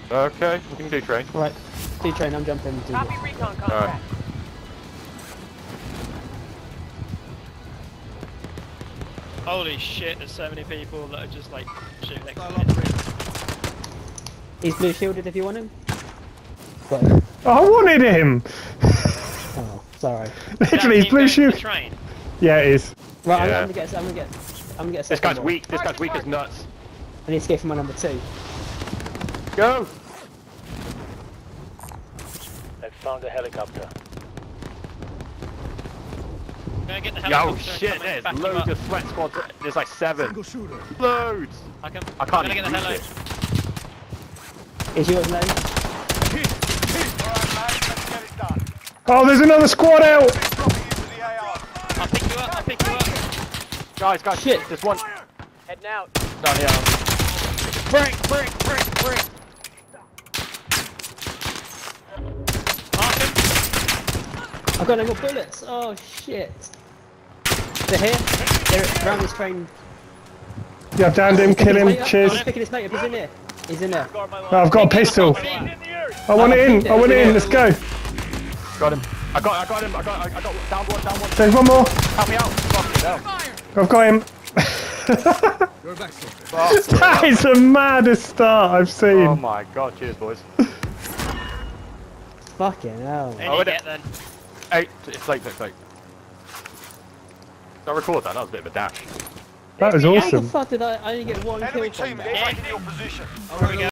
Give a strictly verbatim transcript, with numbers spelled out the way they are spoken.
Okay, we can do train. Right, do train, I'm jumping. To Copy recon contract. Holy shit, there's so many people that are just like shooting next to me. He's blue shielded if you want him. Got him. Oh, I wanted him! Oh, sorry. Literally, he's blue shield. Train. Yeah, it is. Right, I'm, Yeah. I'm gonna get. I'm gonna get. I'm gonna get. A This guy's second weak. This guy's weak as nuts. I need to get for my number two. Go! I've found a helicopter. Gonna get the Yo, helicopter shit, and there's back you loads up. of sweat squads. There's like seven. Loads! I, can, I can't I'm gonna even get the reach helo. it. Is yours low? Oh, there's another squad out! I'll pick you up, I'll pick you up. Guys, guys, Shit. there's one Heading out. down here. Break, break, break, break. Mark him. I've got no more bullets. Oh shit. They're here. They're around this train. Yeah, I've downed him, kill him, cheers. I'm picking his mate up. He's in here. He's in there. No, I've got a pistol. I want it in, I want it in, let's go. Got him. I got, I got him. I got, I got down one, down one. There's one more. Help me out. Fucking hell. I've got him. Fuck. That is the maddest start I've seen. Oh my god, cheers boys. Fucking hell. Any Oh, get then. Hey, it's late, it's late. Did I record that? That was a bit of a dash. That was How the awesome. fuck did I, I only get one Enemy kill from team that? is taking your position. Here we go.